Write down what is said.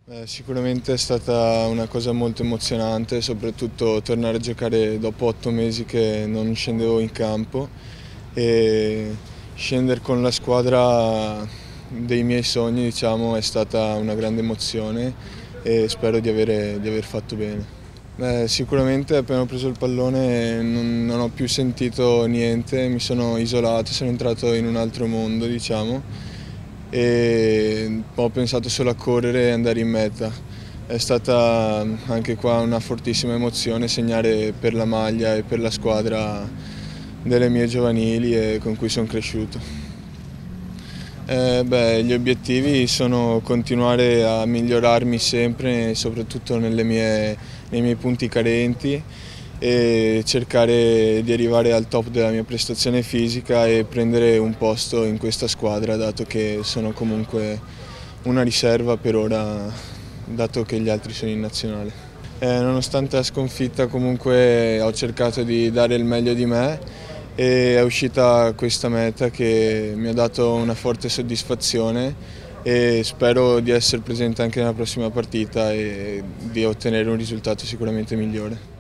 Sicuramente è stata una cosa molto emozionante, soprattutto tornare a giocare dopo 8 mesi che non scendevo in campo e scendere con la squadra dei miei sogni, diciamo, è stata una grande emozione e spero di aver fatto bene. Sicuramente appena ho preso il pallone non ho più sentito niente, mi sono isolato, sono entrato in un altro mondo, diciamo, e ho pensato solo a correre e andare in meta. È stata anche qua una fortissima emozione segnare per la maglia e per la squadra delle mie giovanili e con cui sono cresciuto. Gli obiettivi sono continuare a migliorarmi sempre, soprattutto nei miei punti carenti, e cercare di arrivare al top della mia prestazione fisica e prendere un posto in questa squadra, dato che sono comunque una riserva per ora, dato che gli altri sono in nazionale. Nonostante la sconfitta, comunque ho cercato di dare il meglio di me e è uscita questa meta che mi ha dato una forte soddisfazione e spero di essere presente anche nella prossima partita e di ottenere un risultato sicuramente migliore.